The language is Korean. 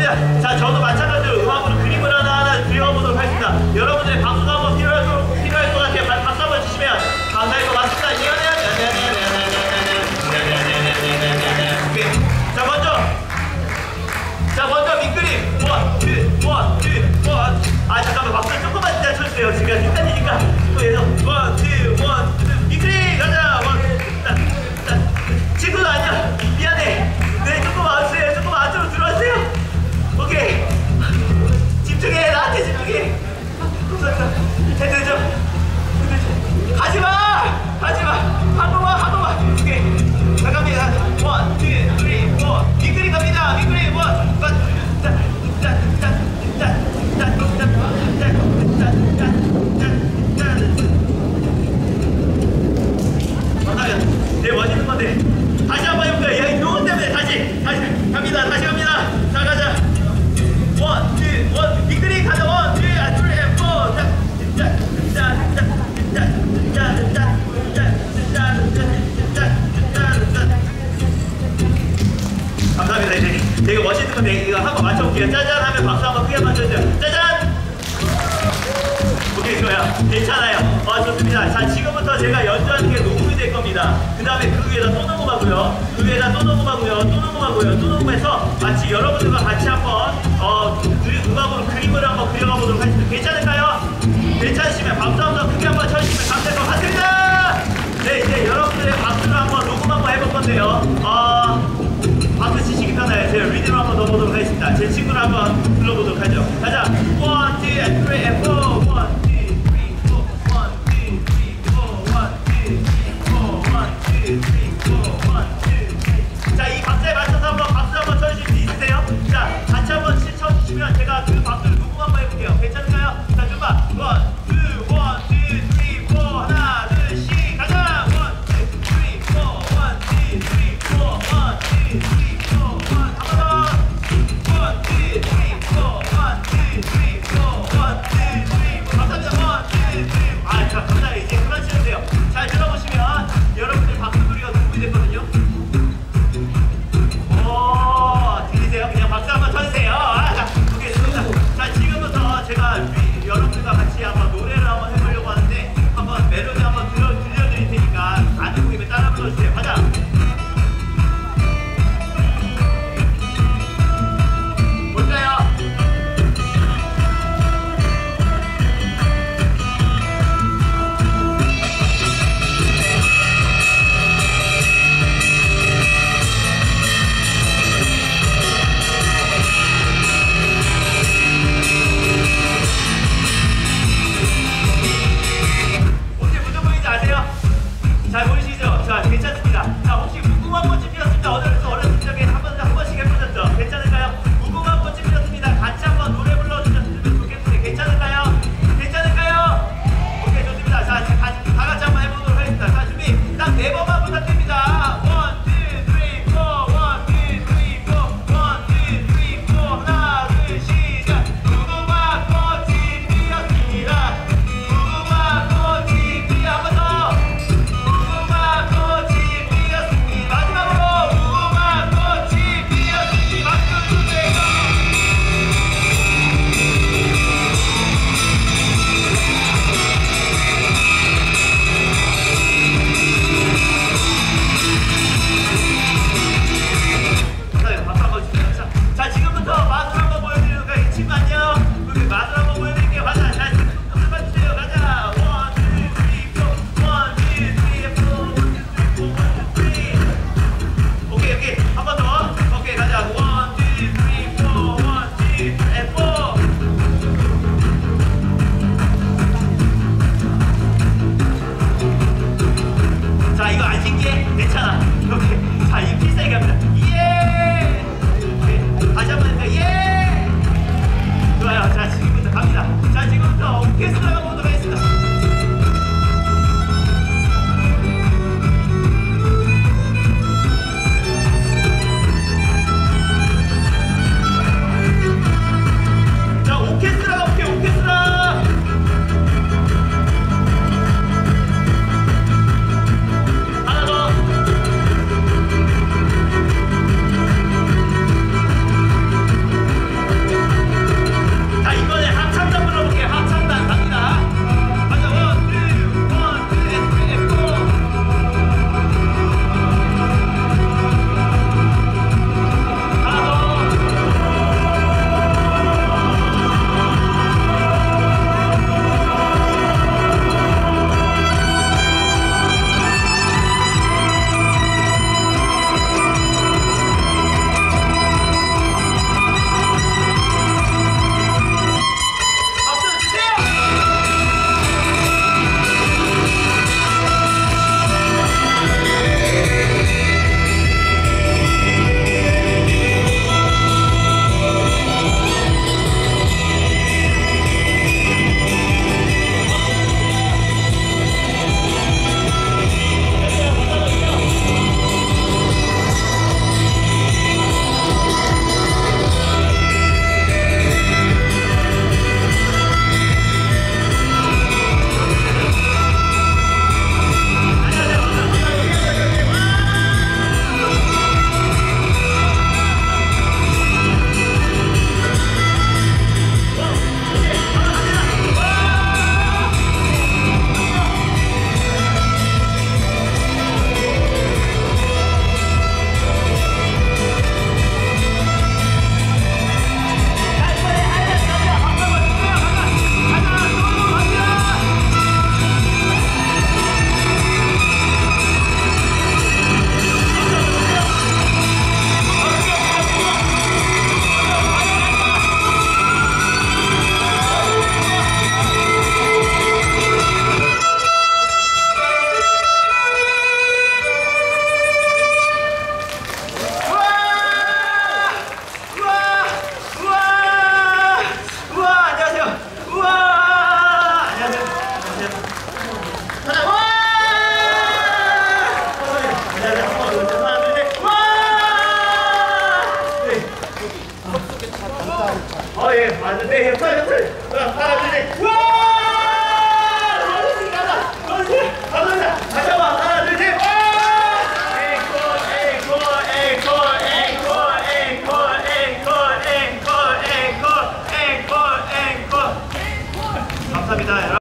좋습니다. 자, 저도 마찬가지로 음악으로 그림을 하나하나 그려보도록 하겠습니다. 여러분들의 박수가 한번 필요할 것 같아요. 박수 한번 주시면 감사할 것 같습니다. 오케이. 자, 먼저 밑그림. 아, 잠깐만, 박수를 조금만 진짜 쳐주세요. 지금 뒷단이니까. 또 해서, 밑그림! 가자! 친구도 아니야. 미안해. 네, 조금 와주세요. 조금 안쪽으로 들어와주세요. 오케이. 집중해. 나한테 집중해. 헤드 좀. 가지마! 한 번만. 오케이. 자, 갑니다. 1, 2, 3, 4. 밑그림 갑니다. 밑그림. 네, 멋있는 건데. 다시 한번 해볼까요? 야, 이 노은 때문에 다시 갑니다. 자, 가자. 1, 2, 빅그린 가자. 1, 2, 3, 4. 감사합니다. 이제 되게 멋있는 건데 이거 한번 맞춰볼게요. 짜잔 하면 박수 한번 크게 맞춰주세요. 짜잔! 오케이, 좋아요. 괜찮아요. 좋습니다. 자, 지금부터 제가 연주하는 게 녹음이 될 겁니다. 그 다음에 그 위에다 또 녹음하고요. 또 녹음해서 마치 여러분들과 같이 한번 음악으로 그림을 한번 그려가 보도록 하겠습니다. 괜찮을까요? 괜찮으시면 박수 한번 크게 한번 쳐주시면 감사할 것 같습니다. 네, 이제 여러분들의 박수를 한번 녹음 한번 해볼 건데요. 박수 치시기 편하게 제가 리듬을 한번 넣어보도록 하겠습니다. 제 친구를 한번 불러보도록 하죠. 가자.